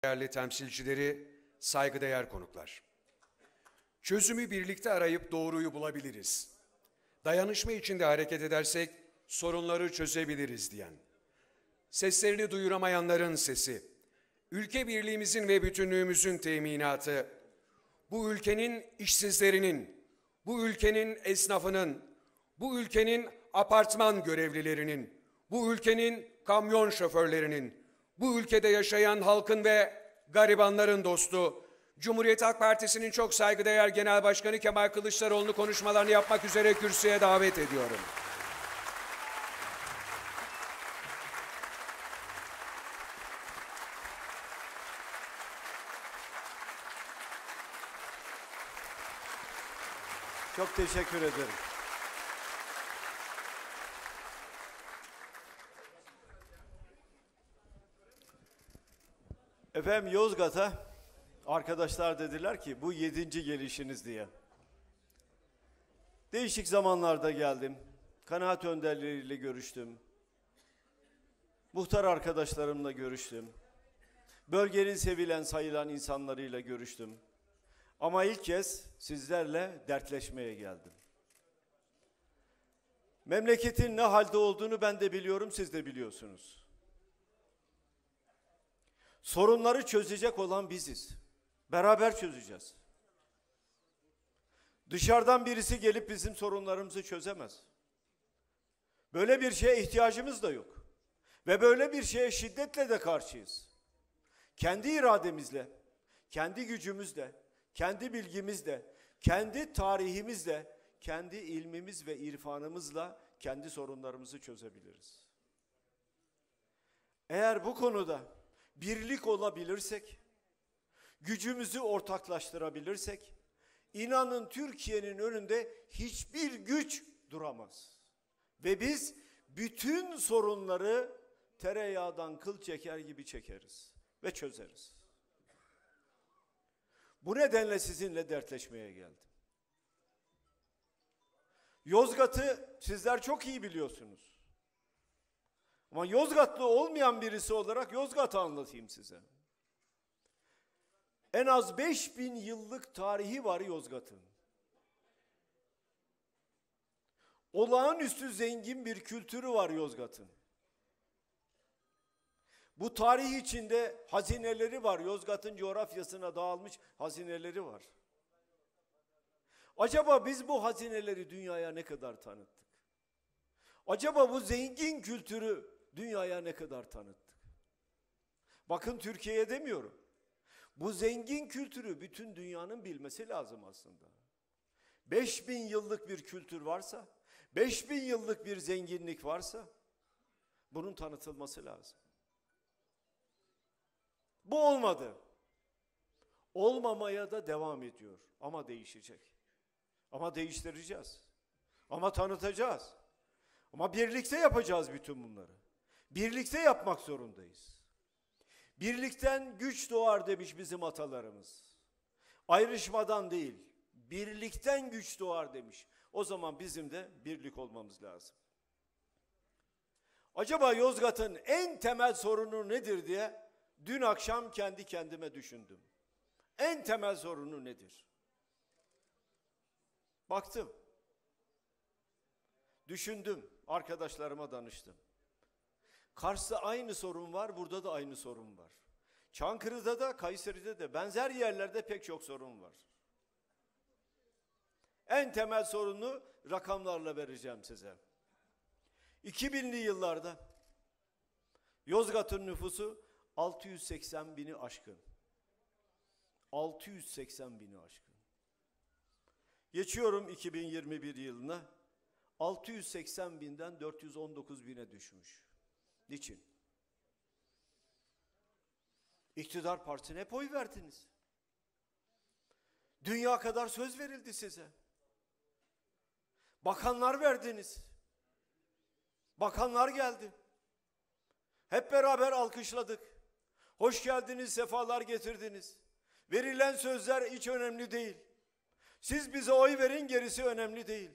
değerli temsilcileri, saygıdeğer konuklar. Çözümü birlikte arayıp doğruyu bulabiliriz. Dayanışma içinde hareket edersek sorunları çözebiliriz diyen, seslerini duyuramayanların sesi, ülke birliğimizin ve bütünlüğümüzün teminatı, bu ülkenin işsizlerinin, bu ülkenin esnafının, bu ülkenin apartman görevlilerinin, bu ülkenin kamyon şoförlerinin, bu ülkede yaşayan halkın ve garibanların dostu, Cumhuriyet Halk Partisi'nin çok saygıdeğer Genel Başkanı Kemal Kılıçdaroğlu'nu konuşmalarını yapmak üzere kürsüye davet ediyorum. Çok teşekkür ederim. Efendim, Yozgat'a arkadaşlar dediler ki bu 7. gelişiniz diye. Değişik zamanlarda geldim. Kanaat önderleriyle görüştüm. Muhtar arkadaşlarımla görüştüm. Bölgenin sevilen sayılan insanlarıyla görüştüm. Ama ilk kez sizlerle dertleşmeye geldim. Memleketin ne halde olduğunu ben de biliyorum, siz de biliyorsunuz. Sorunları çözecek olan biziz. Beraber çözeceğiz. Dışarıdan birisi gelip bizim sorunlarımızı çözemez. Böyle bir şeye ihtiyacımız da yok. Ve böyle bir şeye şiddetle de karşıyız. Kendi irademizle, kendi gücümüzle, kendi bilgimizle, kendi tarihimizle, kendi ilmimiz ve irfanımızla kendi sorunlarımızı çözebiliriz. Eğer bu konuda birlik olabilirsek, gücümüzü ortaklaştırabilirsek, inanın Türkiye'nin önünde hiçbir güç duramaz. Ve biz bütün sorunları tereyağdan kıl çeker gibi çekeriz ve çözeriz. Bu nedenle sizinle dertleşmeye geldim. Yozgat'ı sizler çok iyi biliyorsunuz. Ama Yozgatlı olmayan birisi olarak Yozgat'ı anlatayım size. En az 5000 yıllık tarihi var Yozgat'ın. Olağanüstü zengin bir kültürü var Yozgat'ın. Bu tarih içinde hazineleri var. Yozgat'ın coğrafyasına dağılmış hazineleri var. Acaba biz bu hazineleri dünyaya ne kadar tanıttık? Acaba bu zengin kültürü dünyaya ne kadar tanıttık? Bakın, Türkiye'ye demiyorum. Bu zengin kültürü bütün dünyanın bilmesi lazım aslında. 5000 yıllık bir kültür varsa, 5000 yıllık bir zenginlik varsa bunun tanıtılması lazım. Bu olmadı. Olmamaya da devam ediyor. Ama değişecek. Ama değiştireceğiz. Ama tanıtacağız. Ama birlikte yapacağız bütün bunları. Birlikte yapmak zorundayız. Birlikten güç doğar demiş bizim atalarımız. Ayrışmadan değil, birlikten güç doğar demiş. O zaman bizim de birlik olmamız lazım. Acaba Yozgat'ın en temel sorunu nedir diye dün akşam kendi kendime düşündüm. En temel sorunu nedir? Baktım. Düşündüm. Arkadaşlarıma danıştım. Kars'ta aynı sorun var, burada da aynı sorun var. Çankırı'da da, Kayseri'de de, benzer yerlerde pek çok sorun var. En temel sorunu rakamlarla vereceğim size. 2000'li yıllarda Yozgat'ın nüfusu 680 bini aşkın. 680 bini aşkın. Geçiyorum 2021 yılına. 680 binden 419 bine düşmüş. Niçin? İktidar partisine hep oy verdiniz. Dünya kadar söz verildi size. Bakanlar verdiniz. Bakanlar geldi. Hep beraber alkışladık. Hoş geldiniz, sefalar getirdiniz. Verilen sözler hiç önemli değil. Siz bize oy verin, gerisi önemli değil.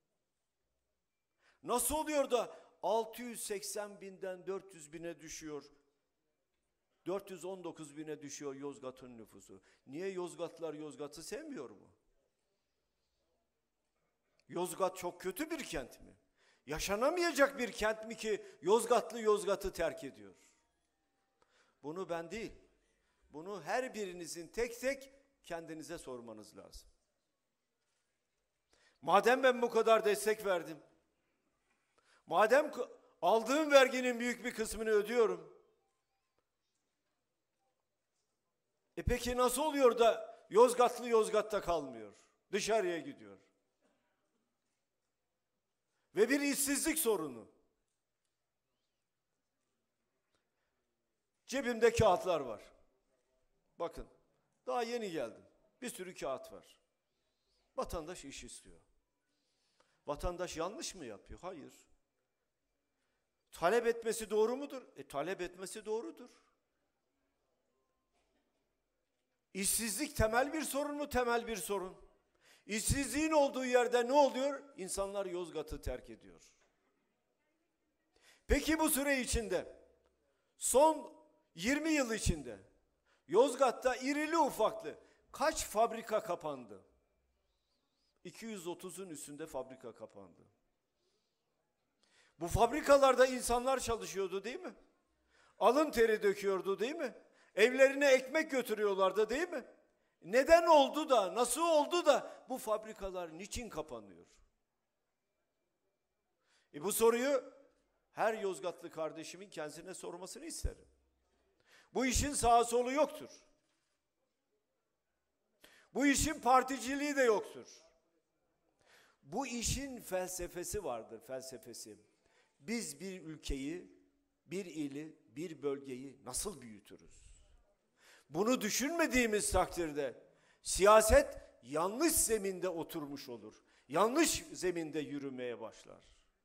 Nasıl oluyor da 680 binden 400 bine düşüyor? 419 bine düşüyor Yozgat'ın nüfusu. Niye Yozgatlılar Yozgat'ı sevmiyor mu? Yozgat çok kötü bir kent mi? Yaşanamayacak bir kent mi ki Yozgatlı Yozgat'ı terk ediyor? Bunu ben değil, bunu her birinizin tek tek kendinize sormanız lazım. Madem ben bu kadar destek verdim, madem aldığım verginin büyük bir kısmını ödüyorum, peki nasıl oluyor da Yozgatlı Yozgat'ta kalmıyor, dışarıya gidiyor? Ve bir işsizlik sorunu. Cebimde kağıtlar var. Bakın, daha yeni geldim. Bir sürü kağıt var. Vatandaş iş istiyor. Vatandaş yanlış mı yapıyor? Hayır. Talep etmesi doğru mudur? Talep etmesi doğrudur. İşsizlik temel bir sorun mu? Temel bir sorun. İşsizliğin olduğu yerde ne oluyor? İnsanlar Yozgat'ı terk ediyor. Peki bu süre içinde, son 20 yıl içinde Yozgat'ta irili ufaklı kaç fabrika kapandı? 230'un üstünde fabrika kapandı. Bu fabrikalarda insanlar çalışıyordu değil mi? Alın teri döküyordu değil mi? Evlerine ekmek götürüyorlardı değil mi? Neden oldu da, nasıl oldu da bu fabrikalar niçin kapanıyor? Bu soruyu her Yozgatlı kardeşimin kendisine sormasını isterim. Bu işin sağı solu yoktur. Bu işin particiliği de yoktur. Bu işin felsefesi vardır, felsefesi. Biz bir ülkeyi, bir ili, bir bölgeyi nasıl büyütürüz? Bunu düşünmediğimiz takdirde siyaset yanlış zeminde oturmuş olur. Yanlış zeminde yürümeye başlar.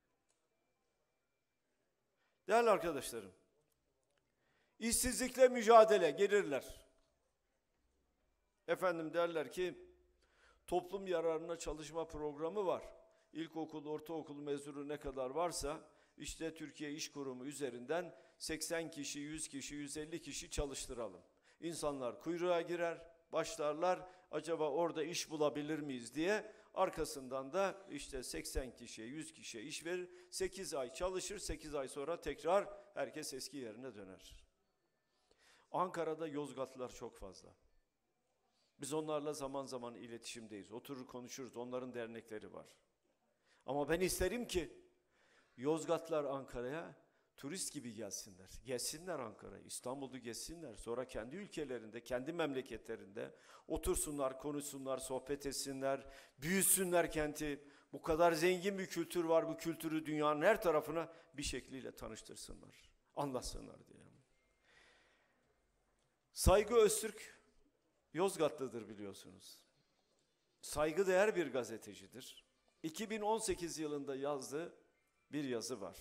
Değerli arkadaşlarım, işsizlikle mücadele gelirler. Efendim derler ki toplum yararına çalışma programı var. İlkokul, ortaokul mezunu ne kadar varsa işte Türkiye İş Kurumu üzerinden 80 kişi, 100 kişi, 150 kişi çalıştıralım. İnsanlar kuyruğa girer, başlarlar acaba orada iş bulabilir miyiz diye. Arkasından da işte 80 kişiye, 100 kişiye iş verir. 8 ay çalışır, 8 ay sonra tekrar herkes eski yerine döner. Ankara'da Yozgatlılar çok fazla. Biz onlarla zaman zaman iletişimdeyiz. Oturur konuşuruz. Onların dernekleri var. Ama ben isterim ki Yozgatlılar Ankara'ya turist gibi gelsinler. Gelsinler Ankara'ya. İstanbul'u gezsinler. Sonra kendi ülkelerinde, kendi memleketlerinde otursunlar, konuşsunlar, sohbet etsinler, büyüsünler kenti. Bu kadar zengin bir kültür var. Bu kültürü dünyanın her tarafına bir şekliyle tanıştırsınlar. Anlatsınlar diye. Saygı Öztürk Yozgatlıdır biliyorsunuz. Saygıdeğer bir gazetecidir. 2018 yılında yazdığı bir yazı var.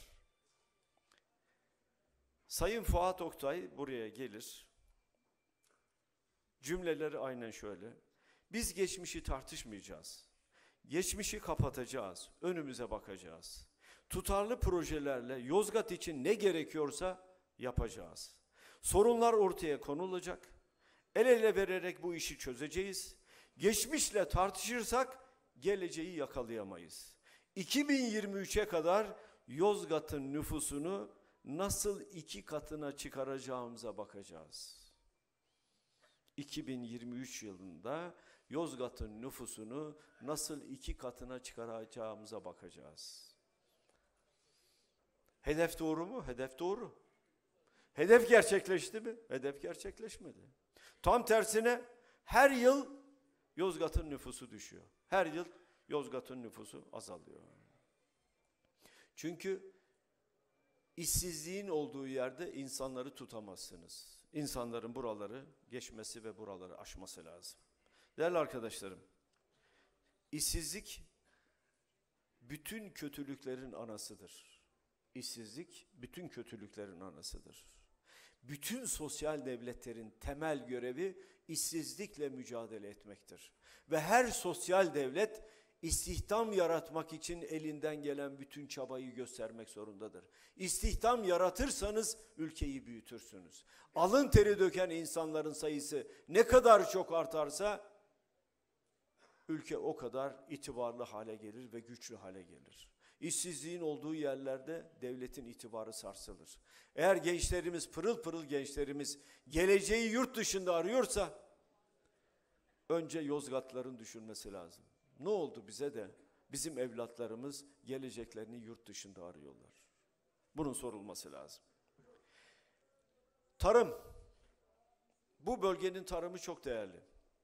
Sayın Fuat Oktay buraya gelir. Cümleleri aynen şöyle. Biz geçmişi tartışmayacağız. Geçmişi kapatacağız. Önümüze bakacağız. Tutarlı projelerle Yozgat için ne gerekiyorsa yapacağız. Sorunlar ortaya konulacak. El ele vererek bu işi çözeceğiz. Geçmişle tartışırsak geleceği yakalayamayız. 2023'e kadar Yozgat'ın nüfusunu nasıl 2 katına çıkaracağımıza bakacağız. 2023 yılında Yozgat'ın nüfusunu nasıl 2 katına çıkaracağımıza bakacağız. Hedef doğru mu? Hedef doğru. Hedef gerçekleşti mi? Hedef gerçekleşmedi. Tam tersine her yıl Yozgat'ın nüfusu düşüyor. Her yıl Yozgat'ın nüfusu azalıyor. Çünkü işsizliğin olduğu yerde insanları tutamazsınız. İnsanların buraları geçmesi ve buraları aşması lazım. Değerli arkadaşlarım, işsizlik bütün kötülüklerin anasıdır. İşsizlik bütün kötülüklerin anasıdır. Bütün sosyal devletlerin temel görevi işsizlikle mücadele etmektir. Ve her sosyal devlet istihdam yaratmak için elinden gelen bütün çabayı göstermek zorundadır. İstihdam yaratırsanız ülkeyi büyütürsünüz. Alın teri döken insanların sayısı ne kadar çok artarsa ülke o kadar itibarlı hale gelir ve güçlü hale gelir. İşsizliğin olduğu yerlerde devletin itibarı sarsılır. Eğer gençlerimiz, pırıl pırıl gençlerimiz geleceği yurt dışında arıyorsa önce Yozgatların düşünmesi lazım. Ne oldu bize de bizim evlatlarımız geleceklerini yurt dışında arıyorlar? Bunun sorulması lazım. Tarım. Bu bölgenin tarımı çok değerli.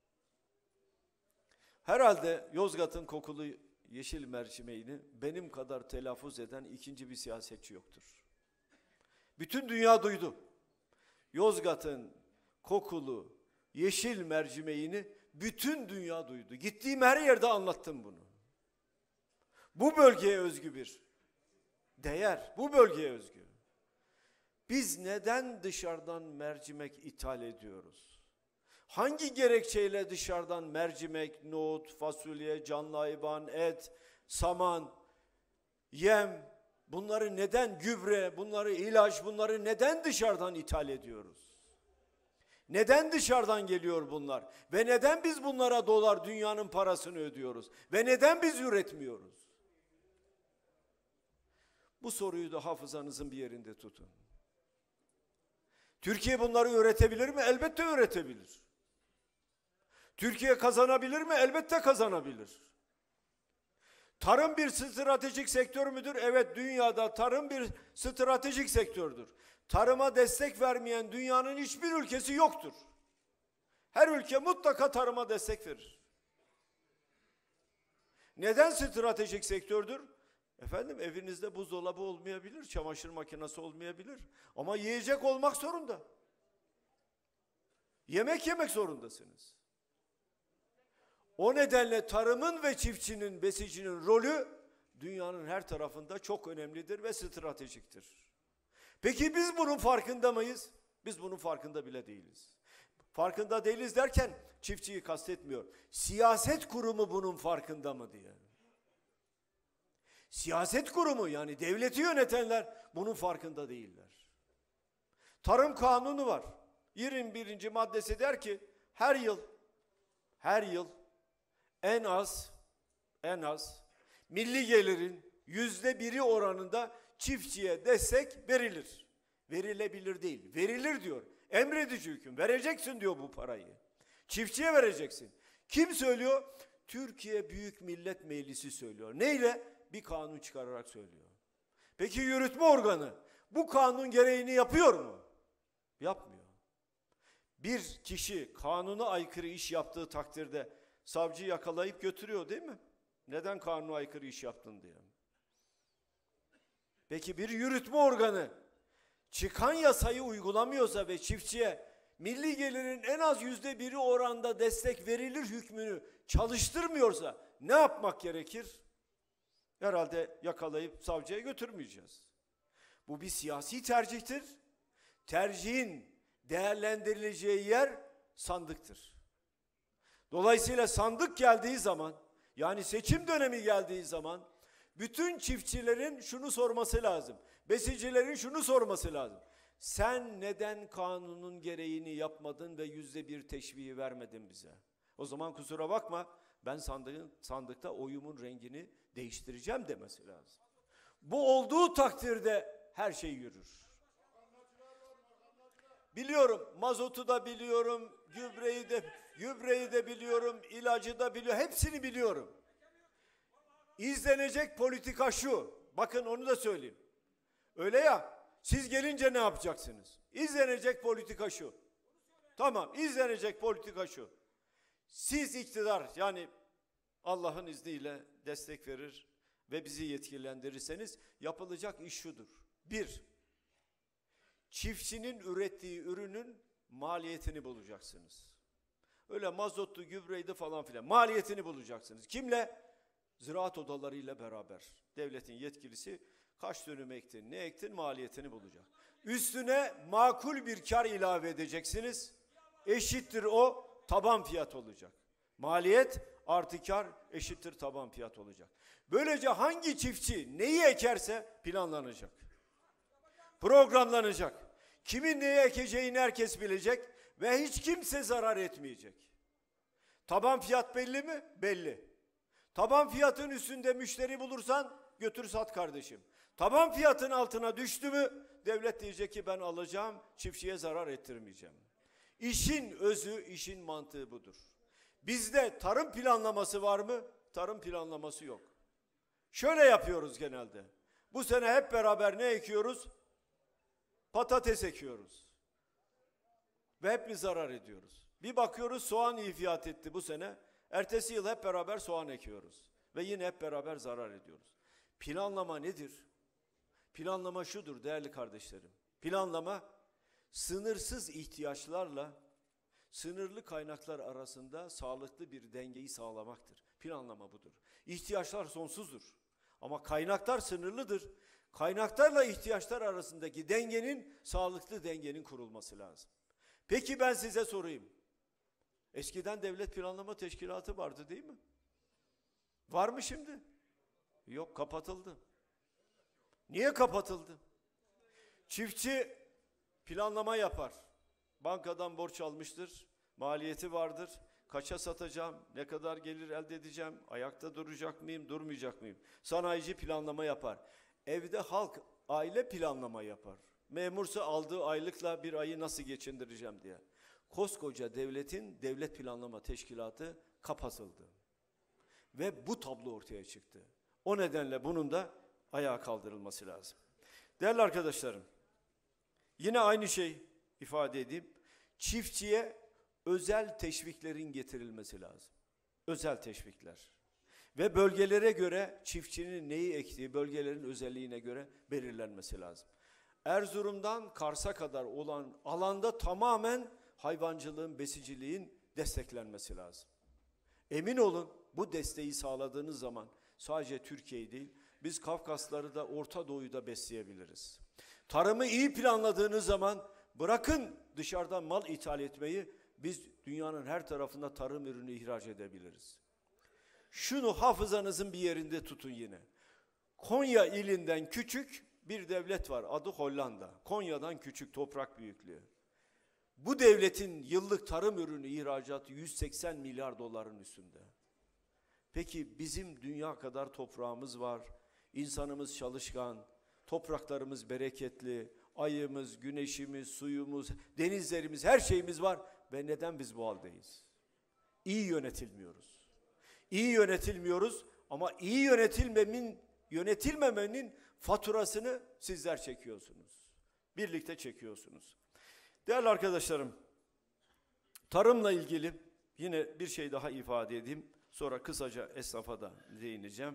Herhalde Yozgat'ın kokulu yeşil mercimeğini benim kadar telaffuz eden ikinci bir siyasetçi yoktur. Bütün dünya duydu. Yozgat'ın kokulu yeşil mercimeğini bütün dünya duydu. Gittiğim her yerde anlattım bunu. Bu bölgeye özgü bir değer, bu bölgeye özgü. Biz neden dışarıdan mercimek ithal ediyoruz? Hangi gerekçeyle dışarıdan mercimek, nohut, fasulye, canlı hayvan, et, saman, yem, bunları neden gübre, bunları ilaç, bunları neden dışarıdan ithal ediyoruz? Neden dışarıdan geliyor bunlar? Ve neden biz bunlara dolar dünyanın parasını ödüyoruz? Ve neden biz üretmiyoruz? Bu soruyu da hafızanızın bir yerinde tutun. Türkiye bunları üretebilir mi? Elbette üretebilir. Türkiye kazanabilir mi? Elbette kazanabilir. Tarım bir stratejik sektör müdür? Evet, dünyada tarım bir stratejik sektördür. Tarıma destek vermeyen dünyanın hiçbir ülkesi yoktur. Her ülke mutlaka tarıma destek verir. Neden stratejik sektördür? Efendim, evinizde buzdolabı olmayabilir, çamaşır makinesi olmayabilir. Ama yiyecek olmak zorunda. Yemek yemek zorundasınız. O nedenle tarımın ve çiftçinin, besicinin rolü dünyanın her tarafında çok önemlidir ve stratejiktir. Peki biz bunun farkında mıyız? Biz bunun farkında bile değiliz. Farkında değiliz derken çiftçiyi kastetmiyor. Siyaset kurumu bunun farkında mı diye. Siyaset kurumu, yani devleti yönetenler bunun farkında değiller. Tarım kanunu var. 21. maddesi der ki her yıl en az milli gelirin %1'i oranında çiftçiye destek verilir. Verilebilir değil, verilir diyor. Emredici hüküm, vereceksin diyor bu parayı. Çiftçiye vereceksin. Kim söylüyor? Türkiye Büyük Millet Meclisi söylüyor. Neyle? Bir kanun çıkararak söylüyor. Peki yürütme organı bu kanun gereğini yapıyor mu? Yapmıyor. Bir kişi kanuna aykırı iş yaptığı takdirde savcı yakalayıp götürüyor değil mi? Neden kanuna aykırı iş yaptın diye. Peki bir yürütme organı çıkan yasayı uygulamıyorsa ve çiftçiye milli gelirin en az %1'i oranda destek verilir hükmünü çalıştırmıyorsa ne yapmak gerekir? Herhalde yakalayıp savcıya götürmeyeceğiz. Bu bir siyasi tercihtir. Tercihin değerlendirileceği yer sandıktır. Dolayısıyla sandık geldiği zaman, yani seçim dönemi geldiği zaman bütün çiftçilerin şunu sorması lazım. Besicilerin şunu sorması lazım. Sen neden kanunun gereğini yapmadın ve %1 teşviği vermedin bize? O zaman kusura bakma, ben sandıkta oyumun rengini değiştireceğim demesi lazım. Bu olduğu takdirde her şey yürür. Biliyorum, mazotu da biliyorum, gübreyi de biliyorum, ilacı da biliyorum, hepsini biliyorum. İzlenecek politika şu, bakın onu da söyleyeyim. Öyle ya, siz gelince ne yapacaksınız? İzlenecek politika şu. Tamam, izlenecek politika şu. Siz iktidar, yani Allah'ın izniyle destek verir ve bizi yetkilendirirseniz yapılacak iş şudur. 1. Çiftçinin ürettiği ürünün maliyetini bulacaksınız. Öyle mazotlu, gübreydi falan filan. Maliyetini bulacaksınız. Kimle? Ziraat odalarıyla beraber. Devletin yetkilisi kaç dönüm ektin, ne ektin, maliyetini bulacak. Üstüne makul bir kar ilave edeceksiniz. Eşittir o taban fiyat olacak. Maliyet artı kar eşittir taban fiyat olacak. Böylece hangi çiftçi neyi ekerse planlanacak. Programlanacak. Kimin neyi ekeceğini herkes bilecek ve hiç kimse zarar etmeyecek. Taban fiyat belli mi? Belli. Taban fiyatın üstünde müşteri bulursan götür sat kardeşim. Taban fiyatın altına düştü mü devlet diyecek ki ben alacağım, çiftçiye zarar ettirmeyeceğim. İşin özü, işin mantığı budur. Bizde tarım planlaması var mı? Tarım planlaması yok. Şöyle yapıyoruz genelde. Bu sene hep beraber ne ekiyoruz? Patates ekiyoruz. Ve hep mi zarar ediyoruz? Bir bakıyoruz soğan iyi fiyat etti bu sene. Ertesi yıl hep beraber soğan ekiyoruz. Ve yine hep beraber zarar ediyoruz. Planlama nedir? Planlama şudur değerli kardeşlerim. Planlama sınırsız ihtiyaçlarla sınırlı kaynaklar arasında sağlıklı bir dengeyi sağlamaktır. Planlama budur. İhtiyaçlar sonsuzdur. Ama kaynaklar sınırlıdır. Kaynaklarla ihtiyaçlar arasındaki dengenin, sağlıklı dengenin kurulması lazım. Peki ben size sorayım. Eskiden devlet planlama teşkilatı vardı değil mi? Var mı şimdi? Yok, kapatıldı. Niye kapatıldı? Çiftçi planlama yapar. Bankadan borç almıştır. Maliyeti vardır. Kaça satacağım? Ne kadar gelir elde edeceğim? Ayakta duracak mıyım? Durmayacak mıyım? Sanayici planlama yapar. Evde halk aile planlama yapar. Memursa aldığı aylıkla bir ayı nasıl geçindireceğim diye. Koskoca devletin devlet planlama teşkilatı kapatıldı. Ve bu tablo ortaya çıktı. O nedenle bunun da ayağa kaldırılması lazım. Değerli arkadaşlarım, yine aynı şey ifade edeyim. Çiftçiye özel teşviklerin getirilmesi lazım. Özel teşvikler. Ve bölgelere göre çiftçinin neyi ektiği bölgelerin özelliğine göre belirlenmesi lazım. Erzurum'dan Kars'a kadar olan alanda tamamen hayvancılığın, besiciliğin desteklenmesi lazım. Emin olun bu desteği sağladığınız zaman sadece Türkiye'yi değil, biz Kafkasları da Orta Doğu'yu da besleyebiliriz. Tarımı iyi planladığınız zaman bırakın dışarıdan mal ithal etmeyi, biz dünyanın her tarafında tarım ürünü ihraç edebiliriz. Şunu hafızanızın bir yerinde tutun yine. Konya ilinden küçük bir devlet var, adı Hollanda. Konya'dan küçük, toprak büyüklüğü. Bu devletin yıllık tarım ürünü ihracatı 180 milyar doların üstünde. Peki bizim dünya kadar toprağımız var, insanımız çalışkan, topraklarımız bereketli, ayımız, güneşimiz, suyumuz, denizlerimiz, her şeyimiz var ve neden biz bu haldeyiz? İyi yönetilmiyoruz. İyi yönetilmiyoruz ama iyi yönetilmemenin faturasını sizler çekiyorsunuz. Birlikte çekiyorsunuz. Değerli arkadaşlarım, tarımla ilgili yine bir şey daha ifade edeyim. Sonra kısaca esnafa da değineceğim.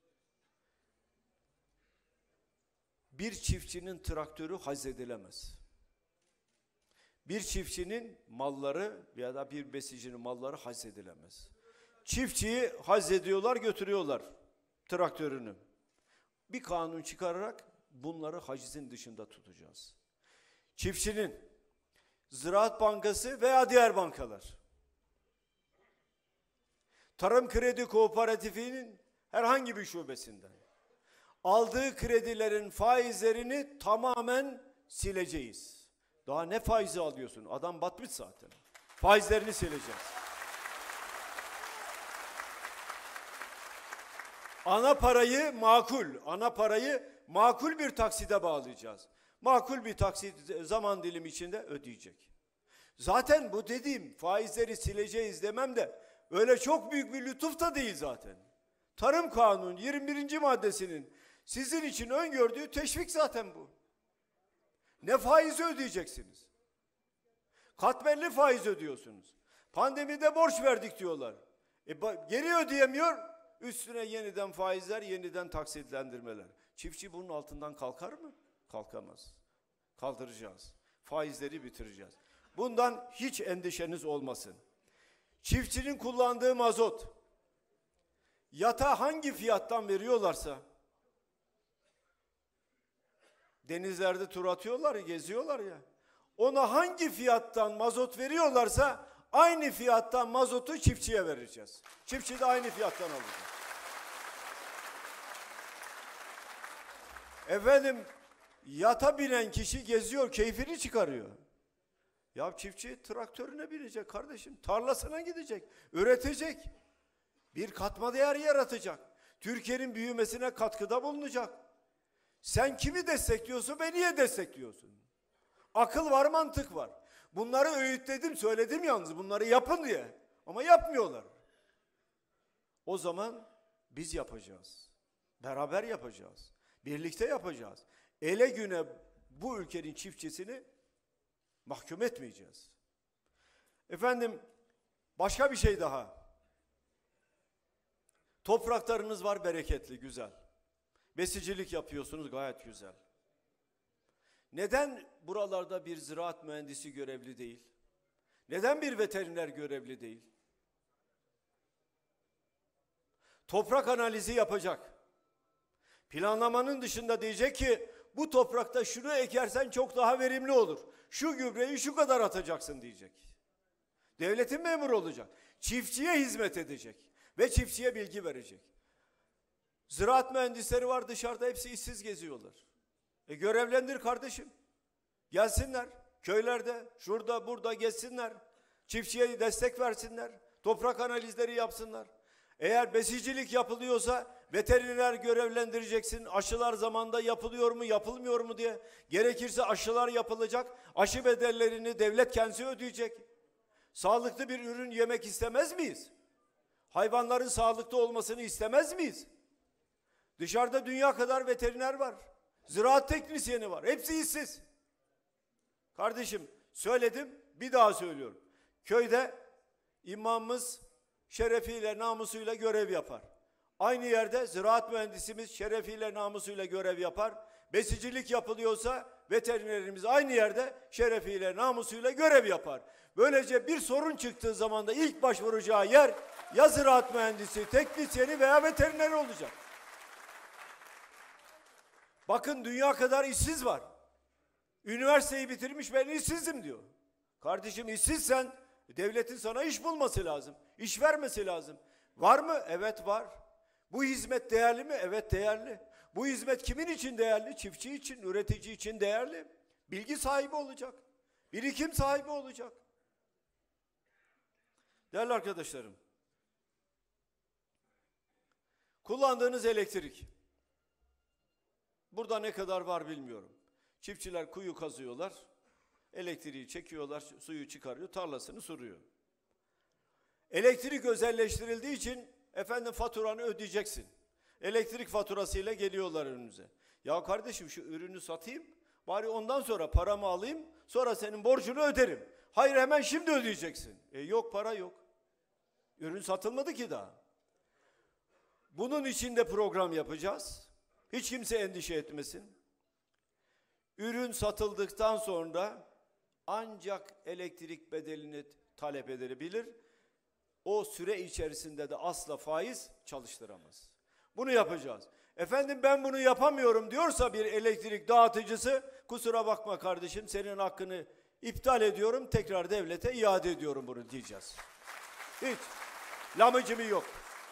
Bir çiftçinin traktörü haczedilemez. Bir çiftçinin malları ya da bir besicinin malları haczedilemez. Çiftçiyi haczediyorlar, götürüyorlar traktörünü. Bir kanun çıkararak bunları hacizin dışında tutacağız. Çiftçinin Ziraat Bankası veya diğer bankalar, Tarım Kredi Kooperatifinin herhangi bir şubesinden aldığı kredilerin faizlerini tamamen sileceğiz. Daha ne faizi alıyorsun? Adam batmış zaten. Faizlerini sileceğiz. Ana parayı makul bir takside bağlayacağız. Makul bir taksit zaman dilimi içinde ödeyecek. Zaten bu dediğim faizleri sileceğiz demem de öyle çok büyük bir lütuf da değil zaten. Tarım Kanunu 21. maddesinin sizin için öngördüğü teşvik zaten bu. Ne faizi ödeyeceksiniz? Katmerli faiz ödüyorsunuz. Pandemide borç verdik diyorlar. Geri ödeyemiyor, üstüne yeniden faizler, yeniden taksitlendirmeler. Çiftçi bunun altından kalkar mı? Kalkamaz. Kaldıracağız. Faizleri bitireceğiz. Bundan hiç endişeniz olmasın. Çiftçinin kullandığı mazot, yatağa hangi fiyattan veriyorlarsa, denizlerde tur atıyorlar ya, geziyorlar ya, ona hangi fiyattan mazot veriyorlarsa aynı fiyattan mazotu çiftçiye vereceğiz. Çiftçi de aynı fiyattan alacak. Efendim, yata binen kişi geziyor, keyfini çıkarıyor. Ya çiftçi traktörüne binecek kardeşim, tarlasına gidecek, üretecek. Bir katma değer yaratacak. Türkiye'nin büyümesine katkıda bulunacak. Sen kimi destekliyorsun ve niye destekliyorsun? Akıl var, mantık var. Bunları öğütledim, söyledim yalnız bunları yapın diye. Ama yapmıyorlar. O zaman biz yapacağız. Beraber yapacağız. Birlikte yapacağız. Ele güne bu ülkenin çiftçisini mahkum etmeyeceğiz. Efendim, başka bir şey daha. Topraklarınız var, bereketli, güzel. Besicilik yapıyorsunuz, gayet güzel. Neden buralarda bir ziraat mühendisi görevli değil? Neden bir veteriner görevli değil? Toprak analizi yapacak. Planlamanın dışında diyecek ki bu toprakta şunu ekersen çok daha verimli olur. Şu gübreyi şu kadar atacaksın diyecek. Devletin memuru olacak. Çiftçiye hizmet edecek ve çiftçiye bilgi verecek. Ziraat mühendisleri var dışarıda, hepsi işsiz geziyorlar. Görevlendir kardeşim. Gelsinler köylerde, şurada burada gezsinler. Çiftçiye destek versinler. Toprak analizleri yapsınlar. Eğer besicilik yapılıyorsa veteriner görevlendireceksin. Aşılar zamanında yapılıyor mu, yapılmıyor mu diye. Gerekirse aşılar yapılacak. Aşı bedellerini devlet kendisi ödeyecek. Sağlıklı bir ürün yemek istemez miyiz? Hayvanların sağlıklı olmasını istemez miyiz? Dışarıda dünya kadar veteriner var. Ziraat teknisyeni var. Hepsi işsiz. Kardeşim, söyledim, bir daha söylüyorum. Köyde imamımız şerefiyle, namusuyla görev yapar. Aynı yerde ziraat mühendisimiz şerefiyle, namusuyla görev yapar. Besicilik yapılıyorsa veterinerimiz aynı yerde şerefiyle, namusuyla görev yapar. Böylece bir sorun çıktığı zaman da ilk başvuracağı yer ya ziraat mühendisi, teknisyeni veya veterineri olacak. Bakın, dünya kadar işsiz var. Üniversiteyi bitirmiş, ben işsizim diyor. Kardeşim, işsizsen devletin sana iş bulması lazım. İş vermesi lazım. Var mı? Evet, var. Bu hizmet değerli mi? Evet, değerli. Bu hizmet kimin için değerli? Çiftçi için, üretici için değerli. Bilgi sahibi olacak. Birikim sahibi olacak. Değerli arkadaşlarım, kullandığınız elektrik. Burada ne kadar var bilmiyorum. Çiftçiler kuyu kazıyorlar, elektriği çekiyorlar, suyu çıkarıyor, tarlasını sürüyor. Elektrik özelleştirildiği için efendim faturanı ödeyeceksin. Elektrik faturasıyla geliyorlar önünüze. Ya kardeşim, şu ürünü satayım, bari ondan sonra paramı alayım, sonra senin borcunu öderim. Hayır, hemen şimdi ödeyeceksin. Yok, para yok. Ürün satılmadı ki daha. Bunun için de program yapacağız. Hiç kimse endişe etmesin. Ürün satıldıktan sonra ancak elektrik bedelini talep edilebilir. O süre içerisinde de asla faiz çalıştıramaz. Bunu yapacağız. Efendim, ben bunu yapamıyorum diyorsa bir elektrik dağıtıcısı, kusura bakma kardeşim, senin hakkını iptal ediyorum, tekrar devlete iade ediyorum bunu diyeceğiz. Hiç lamıcımı yok.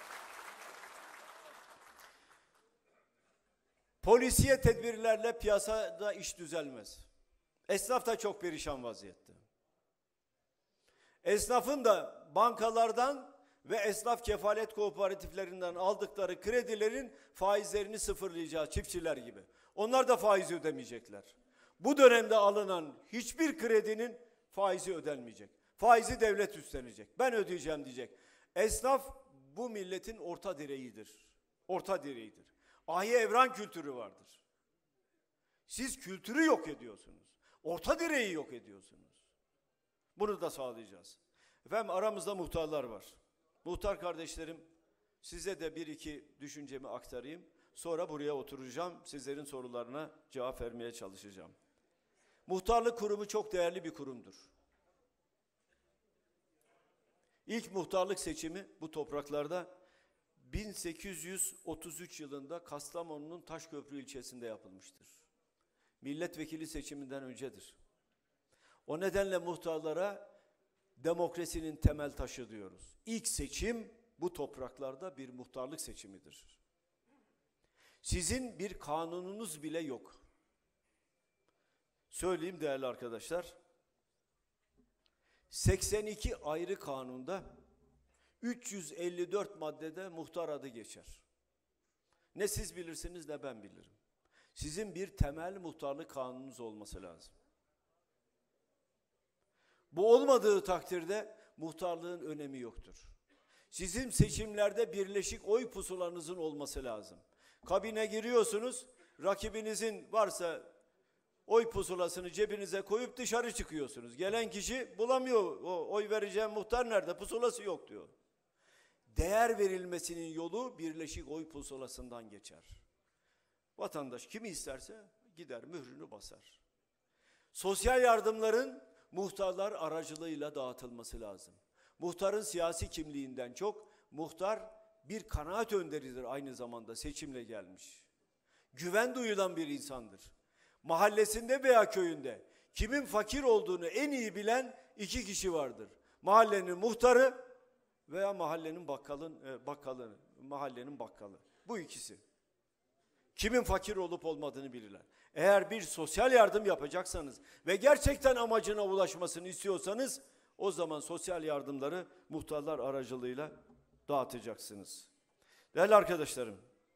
Polisiye tedbirlerle piyasada iş düzelmez. Esnaf da çok perişan vaziyette. Esnafın da bankalardan ve esnaf kefalet kooperatiflerinden aldıkları kredilerin faizlerini sıfırlayacağız, çiftçiler gibi. Onlar da faiz ödemeyecekler. Bu dönemde alınan hiçbir kredinin faizi ödenmeyecek. Faizi devlet üstlenecek. Ben ödeyeceğim diyecek. Esnaf bu milletin orta direğidir. Orta direğidir. Ahi evran kültürü vardır. Siz kültürü yok ediyorsunuz. Orta direği yok ediyorsunuz. Bunu da sağlayacağız. Efendim, aramızda muhtarlar var. Muhtar kardeşlerim, size de bir iki düşüncemi aktarayım. Sonra buraya oturacağım. Sizlerin sorularına cevap vermeye çalışacağım. Muhtarlık kurumu çok değerli bir kurumdur. İlk muhtarlık seçimi bu topraklarda 1833 yılında Kastamonu'nun Taşköprü ilçesinde yapılmıştır. Milletvekili seçiminden öncedir. O nedenle muhtarlara demokrasinin temel taşı diyoruz. İlk seçim bu topraklarda bir muhtarlık seçimidir. Sizin bir kanununuz bile yok. Söyleyeyim değerli arkadaşlar. 82 ayrı kanunda 354 maddede muhtar adı geçer. Ne siz bilirsiniz ne ben bilirim. Sizin bir temel muhtarlık kanununuz olması lazım. Bu olmadığı takdirde muhtarlığın önemi yoktur. Sizin seçimlerde birleşik oy pusulanızın olması lazım. Kabine giriyorsunuz, rakibinizin varsa oy pusulasını cebinize koyup dışarı çıkıyorsunuz. Gelen kişi bulamıyor, o oy vereceğim muhtar nerede, pusulası yok diyor. Değer verilmesinin yolu birleşik oy pusulasından geçer. Vatandaş kimi isterse gider mührünü basar. Sosyal yardımların muhtarlar aracılığıyla dağıtılması lazım. Muhtarın siyasi kimliğinden çok, muhtar bir kanaat önderidir aynı zamanda, seçimle gelmiş. Güven duyulan bir insandır. Mahallesinde veya köyünde kimin fakir olduğunu en iyi bilen iki kişi vardır. Mahallenin muhtarı veya mahallenin mahallenin bakkalı. Bu ikisi. Kimin fakir olup olmadığını bilirler. Eğer bir sosyal yardım yapacaksanız ve gerçekten amacına ulaşmasını istiyorsanız, o zaman sosyal yardımları muhtarlar aracılığıyla dağıtacaksınız. Değerli arkadaşlarım,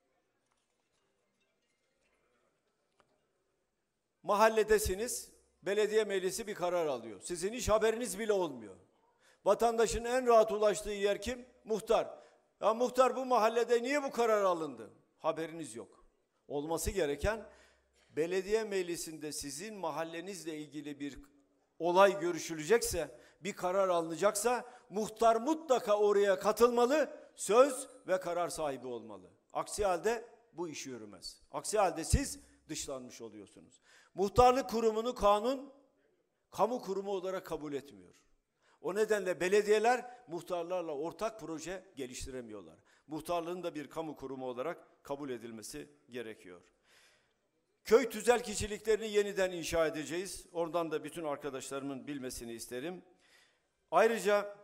mahalledesiniz, belediye meclisi bir karar alıyor. Sizin hiç haberiniz bile olmuyor. Vatandaşın en rahat ulaştığı yer kim? Muhtar. Ya muhtar, bu mahallede niye bu karar alındı? Haberiniz yok. Olması gereken, belediye meclisinde sizin mahallenizle ilgili bir olay görüşülecekse, bir karar alınacaksa, muhtar mutlaka oraya katılmalı, söz ve karar sahibi olmalı. Aksi halde bu iş yürümez. Aksi halde siz dışlanmış oluyorsunuz. Muhtarlık kurumunu kanun, kamu kurumu olarak kabul etmiyor. O nedenle belediyeler muhtarlarla ortak proje geliştiremiyorlar. Muhtarlığın da bir kamu kurumu olarak kabul edilmesi gerekiyor. Köy tüzel kişiliklerini yeniden inşa edeceğiz. Oradan da bütün arkadaşlarımın bilmesini isterim. Ayrıca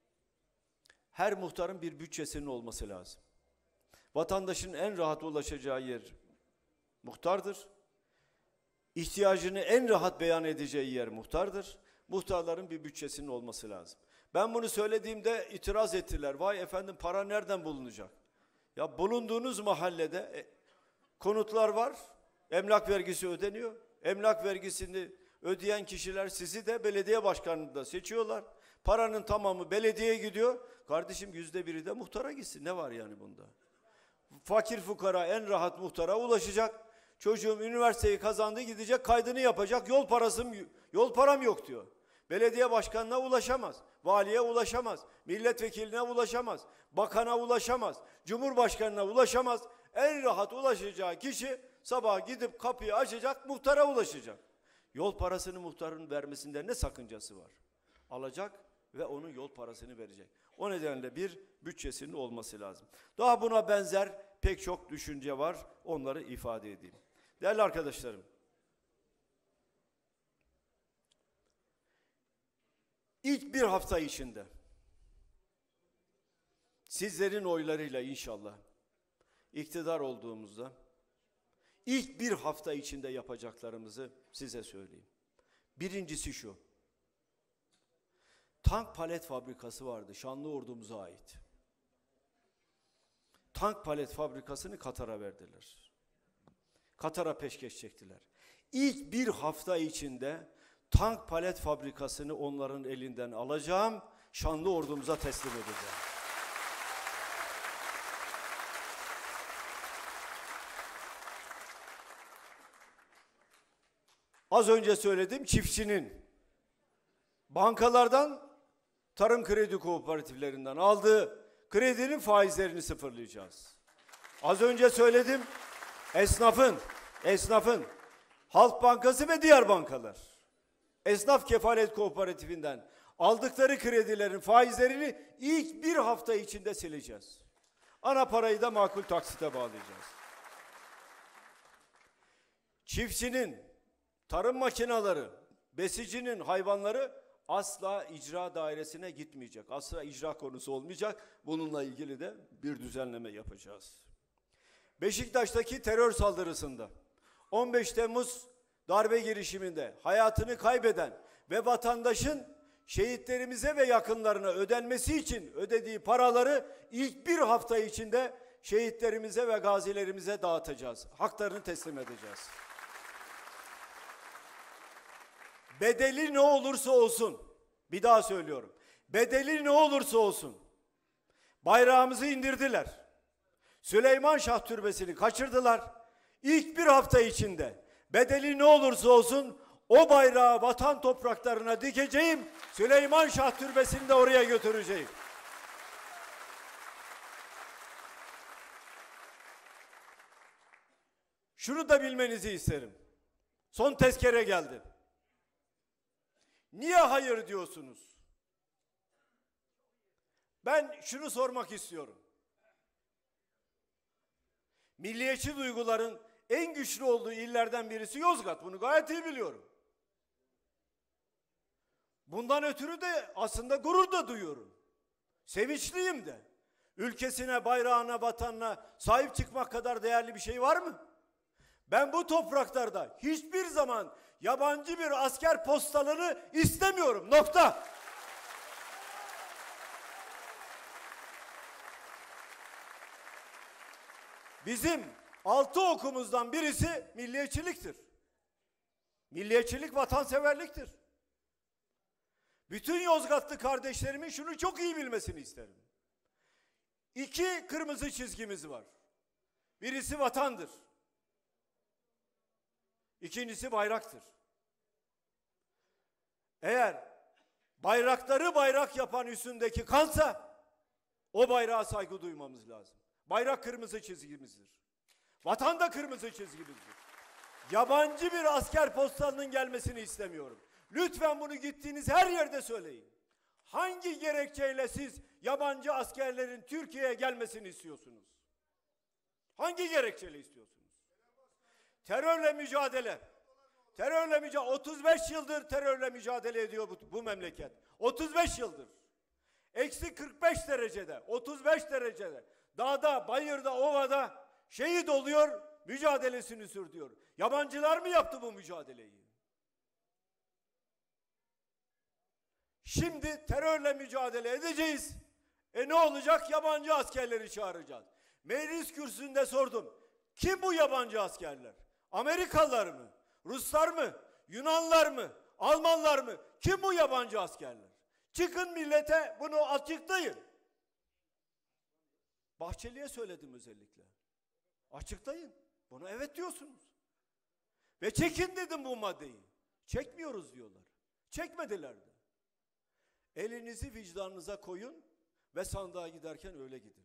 her muhtarın bir bütçesinin olması lazım. Vatandaşın en rahat ulaşacağı yer muhtardır. İhtiyacını en rahat beyan edeceği yer muhtardır. Muhtarların bir bütçesinin olması lazım. Ben bunu söylediğimde itiraz ettiler. Vay efendim, para nereden bulunacak? Ya bulunduğunuz mahallede konutlar var. Emlak vergisi ödeniyor. Emlak vergisini ödeyen kişiler sizi de belediye başkanını da seçiyorlar. Paranın tamamı belediyeye gidiyor. Kardeşim, %1'i de muhtara gitsin. Ne var yani bunda? Fakir fukara en rahat muhtara ulaşacak. Çocuğum üniversiteyi kazandı, gidecek kaydını yapacak. Yol param yok diyor. Belediye başkanına ulaşamaz. Valiye ulaşamaz. Milletvekiline ulaşamaz. Bakana ulaşamaz. Cumhurbaşkanına ulaşamaz. En rahat ulaşacağı kişi sabah gidip kapıyı açacak, muhtara ulaşacak. Yol parasını muhtarın vermesinde ne sakıncası var? Alacak ve onun yol parasını verecek. O nedenle bir bütçesinin olması lazım. Daha buna benzer pek çok düşünce var. Onları ifade edeyim. Değerli arkadaşlarım, ilk bir hafta içinde sizlerin oylarıyla inşallah iktidar olduğumuzda ilk bir hafta içinde yapacaklarımızı size söyleyeyim. Birincisi şu: tank palet fabrikası vardı, Şanlıurdu'muza ait. Tank palet fabrikasını Katar'a verdiler. Katar'a peşkeş çektiler. İlk bir hafta içinde tank palet fabrikasını onların elinden alacağım, Şanlıurdu'muza teslim edeceğim. Az önce söyledim, çiftçinin bankalardan, tarım kredi kooperatiflerinden aldığı kredinin faizlerini sıfırlayacağız. Az önce söyledim, esnafın, Halk Bankası ve diğer bankalar, esnaf kefalet kooperatifinden aldıkları kredilerin faizlerini ilk bir hafta içinde sileceğiz. Ana parayı da makul taksite bağlayacağız. Çiftçinin tarım makineleri, besicinin hayvanları asla icra dairesine gitmeyecek. Asla icra konusu olmayacak. Bununla ilgili de bir düzenleme yapacağız. Beşiktaş'taki terör saldırısında 15 Temmuz darbe girişiminde hayatını kaybeden ve vatandaşın şehitlerimize ve yakınlarına ödenmesi için ödediği paraları ilk bir hafta içinde şehitlerimize ve gazilerimize dağıtacağız. Haklarını teslim edeceğiz. Bedeli ne olursa olsun, bir daha söylüyorum. Bedeli ne olursa olsun, bayrağımızı indirdiler. Süleyman Şah Türbesi'ni kaçırdılar. İlk bir hafta içinde bedeli ne olursa olsun o bayrağı vatan topraklarına dikeceğim. Süleyman Şah Türbesi'ni de oraya götüreceğim. Şunu da bilmenizi isterim. Son tezkere geldi. Niye hayır diyorsunuz? Ben şunu sormak istiyorum. Milliyetçi duyguların en güçlü olduğu illerden birisi Yozgat. Bunu gayet iyi biliyorum. Bundan ötürü de aslında gurur da duyuyorum. Sevinçliyim de. Ülkesine, bayrağına, vatanına sahip çıkmak kadar değerli bir şey var mı? Ben bu topraklarda hiçbir zaman yabancı bir asker postalını istemiyorum. Nokta. Bizim 6 okumuzdan birisi milliyetçiliktir. Milliyetçilik vatanseverliktir. Bütün Yozgatlı kardeşlerimin şunu çok iyi bilmesini isterim. 2 kırmızı çizgimiz var. Birisi vatandır. İkincisi bayraktır. Eğer bayrakları bayrak yapan üstündeki kansa o bayrağa saygı duymamız lazım. Bayrak kırmızı çizgimizdir. Vatan da kırmızı çizgimizdir. Yabancı bir asker postalının gelmesini istemiyorum. Lütfen bunu gittiğiniz her yerde söyleyin. Hangi gerekçeyle siz yabancı askerlerin Türkiye'ye gelmesini istiyorsunuz? Hangi gerekçeyle istiyorsunuz? Terörle mücadele. Terörle mücadele. 35 yıldır terörle mücadele ediyor bu memleket. 35 yıldır. Eksi 45 derecede, 35 derecede. Dağda, bayırda, ovada şehit oluyor, mücadelesini sürdürüyor. Yabancılar mı yaptı bu mücadeleyi? Şimdi terörle mücadele edeceğiz. Ne olacak? Yabancı askerleri çağıracağız. Meclis kürsüsünde sordum. Kim bu yabancı askerler? Amerikalılar mı? Ruslar mı? Yunanlar mı? Almanlar mı? Kim bu yabancı askerler? Çıkın millete bunu açıklayın. Bahçeli'ye söyledim özellikle. Açıklayın. Buna evet diyorsunuz. Ve çekin dedim bu maddeyi. Çekmiyoruz diyorlar. Çekmediler de. Elinizi vicdanınıza koyun ve sandığa giderken öyle gidin.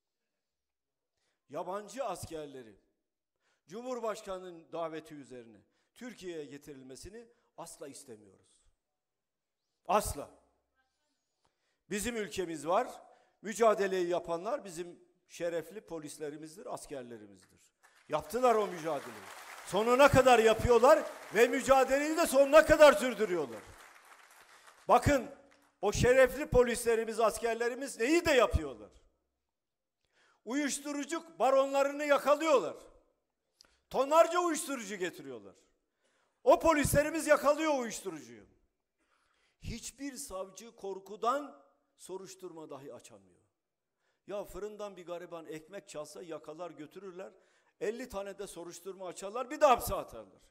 Yabancı askerleri Cumhurbaşkanı'nın daveti üzerine Türkiye'ye getirilmesini asla istemiyoruz. Asla. Bizim ülkemiz var. Mücadeleyi yapanlar bizim şerefli polislerimizdir, askerlerimizdir. Yaptılar o mücadeleyi. Sonuna kadar yapıyorlar ve mücadeleyi de sonuna kadar sürdürüyorlar. Bakın o şerefli polislerimiz, askerlerimiz neyi de yapıyorlar? Uyuşturucu baronlarını yakalıyorlar. Tonlarca uyuşturucu getiriyorlar. O polislerimiz yakalıyor uyuşturucuyu. Hiçbir savcı korkudan soruşturma dahi açamıyor. Ya fırından bir gariban ekmek çalsa yakalar götürürler. 50 tane de soruşturma açarlar, bir de hapse atarlar.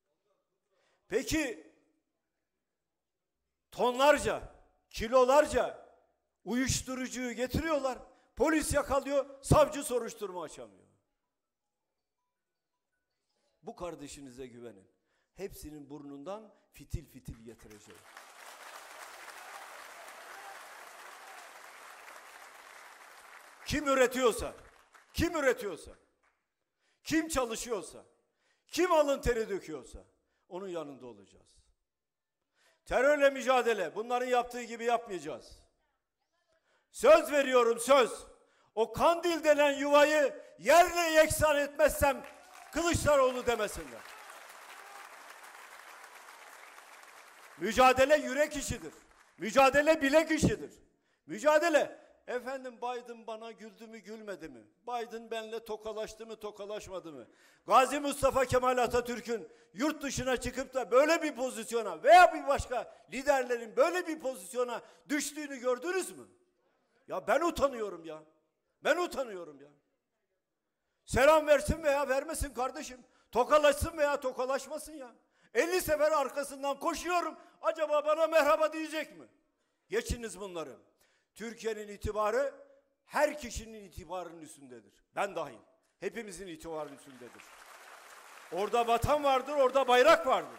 Peki tonlarca, kilolarca uyuşturucuyu getiriyorlar. Polis yakalıyor, savcı soruşturma açamıyor. Bu kardeşinize güvenin. Hepsinin burnundan fitil fitil getireceğim. Kim üretiyorsa, kim çalışıyorsa, kim alın teri döküyorsa onun yanında olacağız. Terörle mücadele, bunların yaptığı gibi yapmayacağız. Söz veriyorum, söz. O Kandil denen yuvayı yerle yeksan etmezsem Kılıçdaroğlu demesinler. Mücadele yürek işidir. Mücadele bilek işidir. Mücadele, efendim Biden bana güldü mü gülmedi mi? Biden benimle tokalaştı mı tokalaşmadı mı? Gazi Mustafa Kemal Atatürk'ün yurt dışına çıkıp da böyle bir pozisyona veya bir başka liderlerin böyle bir pozisyona düştüğünü gördünüz mü? Ya ben utanıyorum ya. Ben utanıyorum ya. Selam versin veya vermesin kardeşim. Tokalaşsın veya tokalaşmasın ya. 50 sefer arkasından koşuyorum. Acaba bana merhaba diyecek mi? Geçiniz bunları. Türkiye'nin itibarı her kişinin itibarının üstündedir. Ben dahil. Hepimizin itibarının üstündedir. Orada vatan vardır, orada bayrak vardır.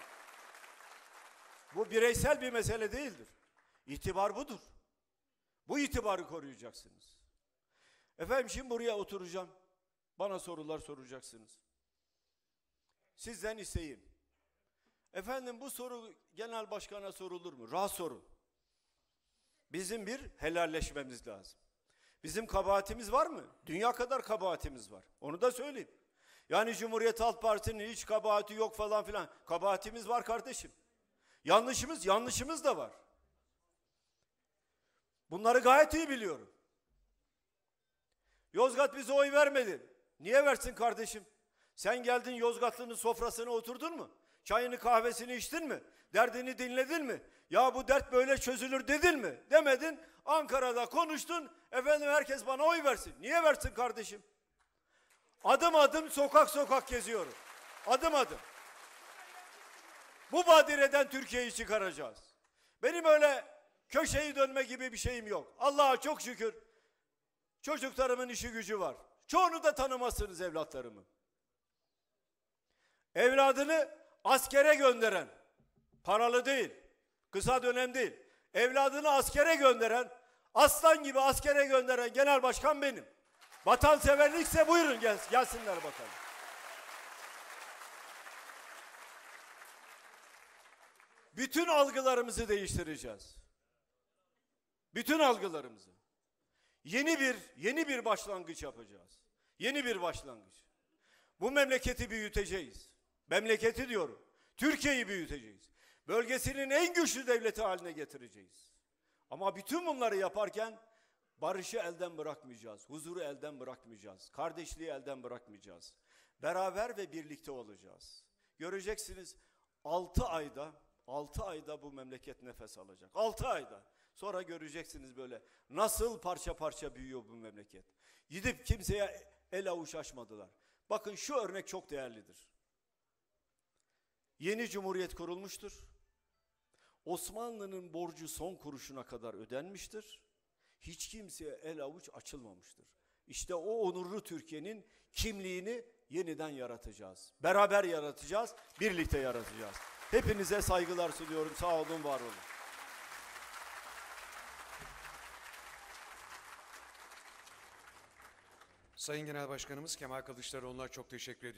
Bu bireysel bir mesele değildir. İtibar budur. Bu itibarı koruyacaksınız. Efendim şimdi buraya oturacağım. Bana sorular soracaksınız. Sizden isteğim. Efendim bu soru genel başkana sorulur mu? Rahat sorun. Bizim bir helalleşmemiz lazım. Bizim kabahatimiz var mı? Dünya kadar kabahatimiz var. Onu da söyleyeyim. Yani Cumhuriyet Halk Partisi'nin hiç kabahati yok falan filan. Kabahatimiz var kardeşim. Yanlışımız da var. Bunları gayet iyi biliyorum. Yozgat bize oy vermedi. Niye versin kardeşim? Sen geldin Yozgatlı'nın sofrasına oturdun mu? Çayını kahvesini içtin mi? Derdini dinledin mi? Ya bu dert böyle çözülür dedin mi? Demedin. Ankara'da konuştun. Efendim herkes bana oy versin. Niye versin kardeşim? Adım adım sokak sokak geziyorum. Adım adım. Bu badireden Türkiye'yi çıkaracağız. Benim öyle köşeyi dönme gibi bir şeyim yok. Allah'a çok şükür çocuklarımın işi gücü var. Çoğunu da tanımazsınız evlatlarımı. Evladını askere gönderen, paralı değil, kısa dönem değil, evladını askere gönderen, aslan gibi askere gönderen genel başkan benim. Vatanseverlikse buyurun gelsinler bakalım. Bütün algılarımızı değiştireceğiz. Bütün algılarımızı. Yeni bir başlangıç yapacağız. Yeni bir başlangıç. Bu memleketi büyüteceğiz. Memleketi diyorum. Türkiye'yi büyüteceğiz. Bölgesinin en güçlü devleti haline getireceğiz. Ama bütün bunları yaparken barışı elden bırakmayacağız. Huzuru elden bırakmayacağız. Kardeşliği elden bırakmayacağız. Beraber ve birlikte olacağız. Göreceksiniz 6 ayda bu memleket nefes alacak. 6 ayda. Sonra göreceksiniz böyle nasıl parça parça büyüyor bu memleket. Gidip kimseye el avuç açmadılar. Bakın şu örnek çok değerlidir. Yeni cumhuriyet kurulmuştur. Osmanlı'nın borcu son kuruşuna kadar ödenmiştir. Hiç kimseye el avuç açılmamıştır. İşte o onurlu Türkiye'nin kimliğini yeniden yaratacağız. Beraber yaratacağız, birlikte yaratacağız. Hepinize saygılar sunuyorum. Sağ olun, var olun. Sayın Genel Başkanımız Kemal Kılıçdaroğlu'na çok teşekkür ediyorum.